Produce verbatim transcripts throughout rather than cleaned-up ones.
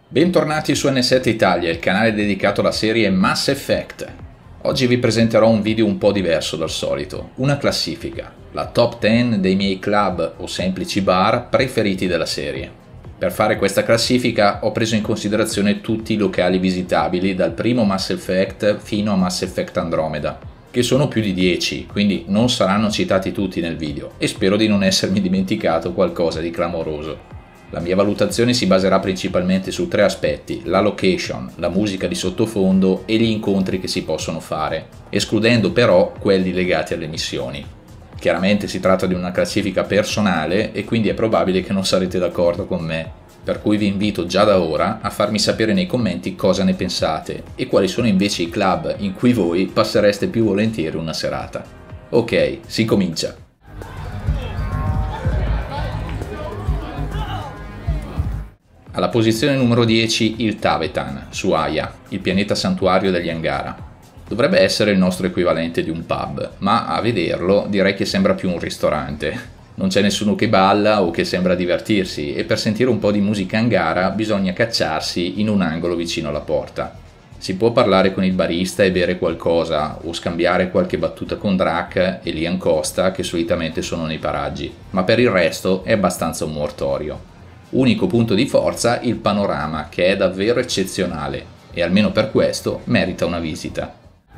Bentornati su N sette Italia, il canale dedicato alla serie Mass Effect. Oggi vi presenterò un video un po' diverso dal solito, una classifica, la top dieci dei miei club o semplici bar preferiti della serie. Per fare questa classifica ho preso in considerazione tutti i locali visitabili dal primo Mass Effect fino a Mass Effect Andromeda, che sono più di dieci, quindi non saranno citati tutti nel video e spero di non essermi dimenticato qualcosa di clamoroso. La mia valutazione si baserà principalmente su tre aspetti: la location, la musica di sottofondo e gli incontri che si possono fare, escludendo però quelli legati alle missioni. Chiaramente si tratta di una classifica personale e quindi è probabile che non sarete d'accordo con me, per cui vi invito già da ora a farmi sapere nei commenti cosa ne pensate e quali sono invece i club in cui voi passereste più volentieri una serata. Ok, si comincia! Alla posizione numero dieci il Tavetan, su Aya, il pianeta santuario degli Angara. Dovrebbe essere il nostro equivalente di un pub, ma a vederlo direi che sembra più un ristorante. Non c'è nessuno che balla o che sembra divertirsi e per sentire un po' di musica Angara bisogna cacciarsi in un angolo vicino alla porta. Si può parlare con il barista e bere qualcosa o scambiare qualche battuta con Drac e Lian Costa, che solitamente sono nei paraggi, ma per il resto è abbastanza un mortorio. Unico punto di forza il panorama, che è davvero eccezionale e almeno per questo merita una visita.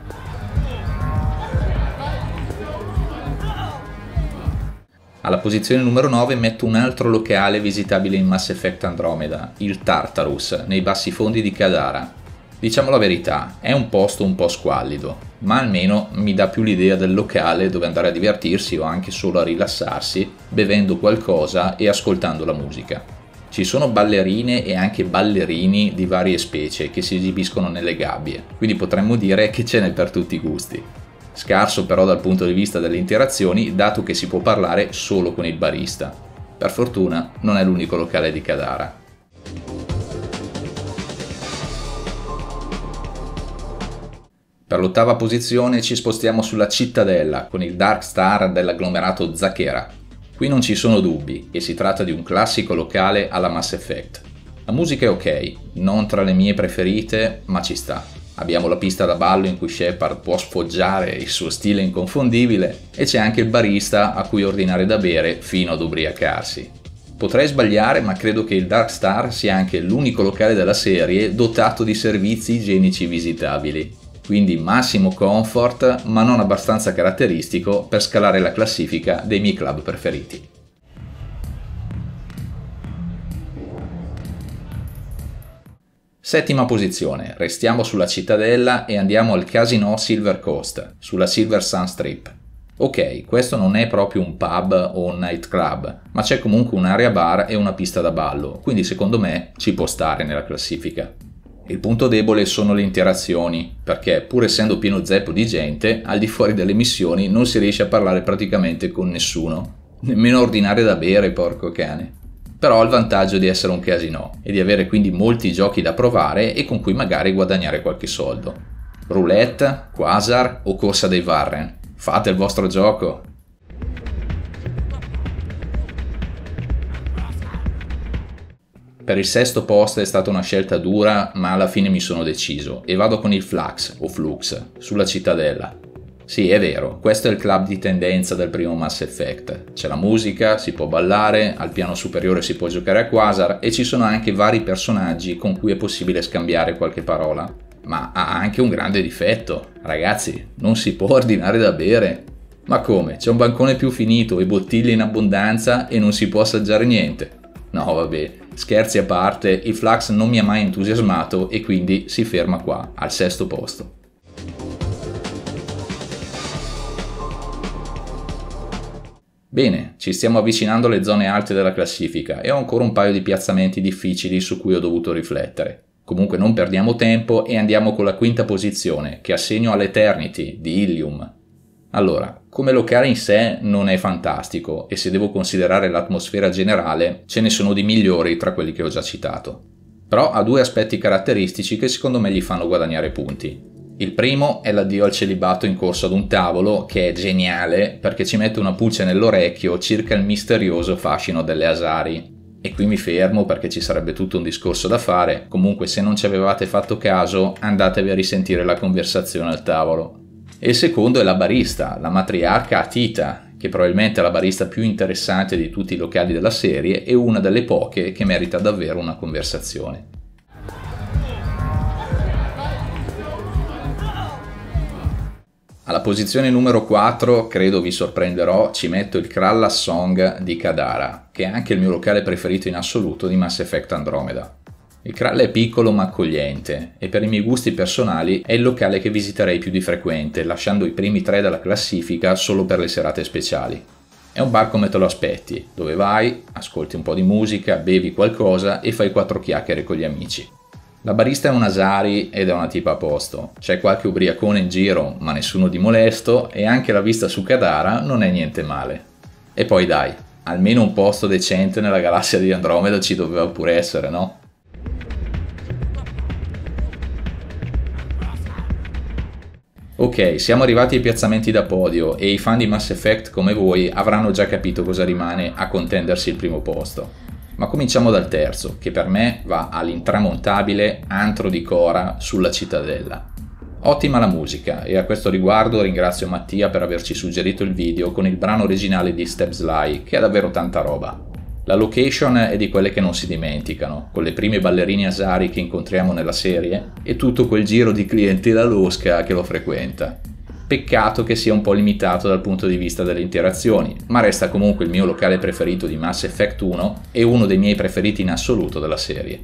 Alla posizione numero nove metto un altro locale visitabile in Mass Effect Andromeda, il Tartarus, nei bassi fondi di Kadara. Diciamo la verità, è un posto un po' squallido, ma almeno mi dà più l'idea del locale dove andare a divertirsi o anche solo a rilassarsi, bevendo qualcosa e ascoltando la musica. Ci sono ballerine e anche ballerini di varie specie che si esibiscono nelle gabbie, quindi potremmo dire che ce n'è per tutti i gusti. Scarso però dal punto di vista delle interazioni, dato che si può parlare solo con il barista. Per fortuna non è l'unico locale di Kadara. Per l'ottava posizione ci spostiamo sulla Cittadella con il Dark Star dell'agglomerato Zakera. Qui non ci sono dubbi e si tratta di un classico locale alla Mass Effect. La musica è ok, non tra le mie preferite, ma ci sta. Abbiamo la pista da ballo in cui Shepard può sfoggiare il suo stile inconfondibile e c'è anche il barista a cui ordinare da bere fino ad ubriacarsi. Potrei sbagliare, ma credo che il Dark Star sia anche l'unico locale della serie dotato di servizi igienici visitabili. Quindi massimo comfort, ma non abbastanza caratteristico per scalare la classifica dei miei club preferiti. Settima posizione, restiamo sulla Cittadella e andiamo al Casino Silver Coast, sulla Silver Sun Strip. Ok, questo non è proprio un pub o un nightclub, ma c'è comunque un'area bar e una pista da ballo, quindi secondo me ci può stare nella classifica. Il punto debole sono le interazioni, perché pur essendo pieno zeppo di gente, al di fuori delle missioni non si riesce a parlare praticamente con nessuno, nemmeno ordinare da bere, porco cane. Però ha il vantaggio di essere un casino e di avere quindi molti giochi da provare e con cui magari guadagnare qualche soldo. Roulette, Quasar o Corsa dei Varren, fate il vostro gioco! Per il sesto posto è stata una scelta dura, ma alla fine mi sono deciso e vado con il Flux o Flux sulla Cittadella. Sì, è vero, questo è il club di tendenza del primo Mass Effect. C'è la musica, si può ballare, al piano superiore si può giocare a Quasar e ci sono anche vari personaggi con cui è possibile scambiare qualche parola. Ma ha anche un grande difetto. Ragazzi, non si può ordinare da bere. Ma come? C'è un bancone più finito e bottiglie in abbondanza e non si può assaggiare niente? No, vabbè, scherzi a parte, il Flux non mi ha mai entusiasmato e quindi si ferma qua, al sesto posto. Bene, ci stiamo avvicinando alle zone alte della classifica e ho ancora un paio di piazzamenti difficili su cui ho dovuto riflettere. Comunque non perdiamo tempo e andiamo con la quinta posizione, che assegno all'Eternity di Ilium. Allora, come locale in sé non è fantastico e se devo considerare l'atmosfera generale ce ne sono di migliori tra quelli che ho già citato. Però ha due aspetti caratteristici che secondo me gli fanno guadagnare punti. Il primo è l'addio al celibato in corso ad un tavolo, che è geniale perché ci mette una pulce nell'orecchio circa il misterioso fascino delle Asari. E qui mi fermo perché ci sarebbe tutto un discorso da fare, comunque se non ci avevate fatto caso andatevi a risentire la conversazione al tavolo. E il secondo è la barista, la matriarca Atita, che probabilmente è la barista più interessante di tutti i locali della serie e una delle poche che merita davvero una conversazione. Alla posizione numero quattro, credo vi sorprenderò, ci metto il Krallas Song di Kadara, che è anche il mio locale preferito in assoluto di Mass Effect Andromeda. Il Krall è piccolo ma accogliente e per i miei gusti personali è il locale che visiterei più di frequente, lasciando i primi tre della classifica solo per le serate speciali. È un bar come te lo aspetti, dove vai, ascolti un po' di musica, bevi qualcosa e fai quattro chiacchiere con gli amici. La barista è un Asari ed è una tipa a posto, c'è qualche ubriacone in giro ma nessuno di molesto e anche la vista su Kadara non è niente male. E poi dai, almeno un posto decente nella galassia di Andromeda ci doveva pure essere, no? Ok, siamo arrivati ai piazzamenti da podio e i fan di Mass Effect come voi avranno già capito cosa rimane a contendersi il primo posto. Ma cominciamo dal terzo, che per me va all'intramontabile Antro di Cora sulla Cittadella. Ottima la musica e a questo riguardo ringrazio Mattia per averci suggerito il video con il brano originale di Step Sly, che ha davvero tanta roba. La location è di quelle che non si dimenticano, con le prime ballerine Asari che incontriamo nella serie e tutto quel giro di clientela losca che lo frequenta. Peccato che sia un po' limitato dal punto di vista delle interazioni, ma resta comunque il mio locale preferito di Mass Effect uno e uno dei miei preferiti in assoluto della serie.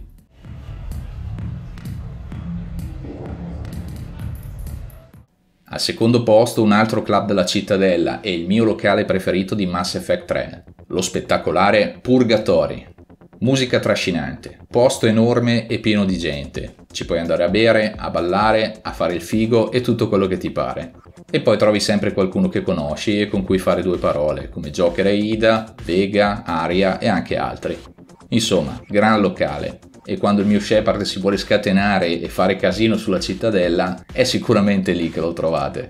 Al secondo posto un altro club della Cittadella e il mio locale preferito di Mass Effect tre, lo spettacolare Purgatory. Musica trascinante, posto enorme e pieno di gente, ci puoi andare a bere, a ballare, a fare il figo e tutto quello che ti pare. E poi trovi sempre qualcuno che conosci e con cui fare due parole, come Joker e Ida, Vega, Aria e anche altri. Insomma, gran locale. E quando il mio Shepard si vuole scatenare e fare casino sulla Cittadella, è sicuramente lì che lo trovate.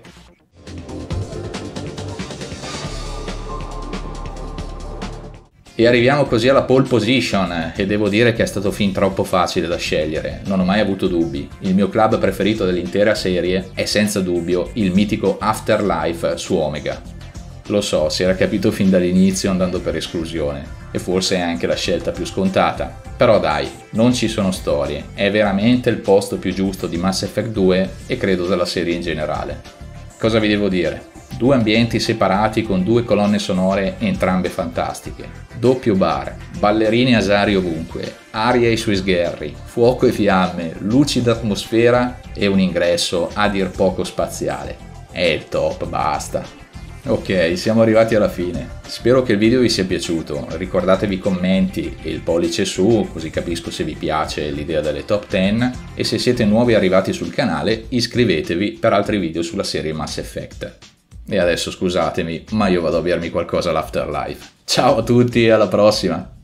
E arriviamo così alla pole position, e devo dire che è stato fin troppo facile da scegliere, non ho mai avuto dubbi. Il mio club preferito dell'intera serie è senza dubbio il mitico Afterlife su Omega. Lo so, si era capito fin dall'inizio andando per esclusione, e forse è anche la scelta più scontata. Però dai, non ci sono storie, è veramente il posto più giusto di Mass Effect due e credo della serie in generale. Cosa vi devo dire? Due ambienti separati con due colonne sonore entrambe fantastiche, doppio bar, ballerine Asari ovunque, aria e sui sgherri, fuoco e fiamme, lucida atmosfera e un ingresso a dir poco spaziale. È il top, basta. Ok, siamo arrivati alla fine. Spero che il video vi sia piaciuto, ricordatevi i commenti e il pollice su, così capisco se vi piace l'idea delle top dieci, e se siete nuovi arrivati sul canale iscrivetevi per altri video sulla serie Mass Effect. E adesso scusatemi, ma io vado a bermi qualcosa all'Afterlife. Ciao a tutti e alla prossima!